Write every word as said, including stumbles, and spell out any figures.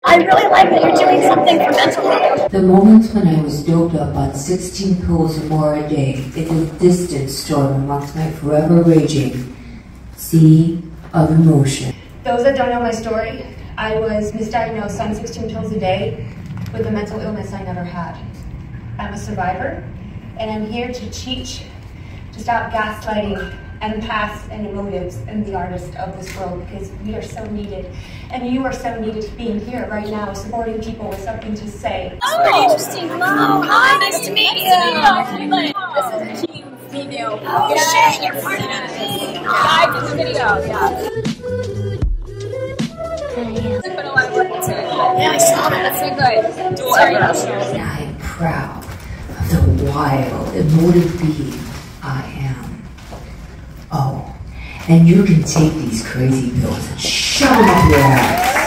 I really like that you're doing something for mental health. The moments when I was doped up on sixteen pills or more a day, it was distant storm amongst my forever raging sea of emotion. Those that don't know my story, I was misdiagnosed on sixteen pills a day with a mental illness I never had. I'm a survivor, and I'm here to teach, to stop gaslighting empaths and emotives and the artists of this world, because we are so needed. And you are so needed being here right now, supporting people with something to say. Oh, very interesting. Hello. Hi, nice to meet you. This is a team video. Oh, yeah. shit, you're part of it. Yeah, I did the video, yeah. It's been a lot of work into it. Yeah, I saw that. It's been good. It's very emotional. And I am proud of the wild, emotive being I am. Oh, and you can take these crazy pills and shove them up your ass.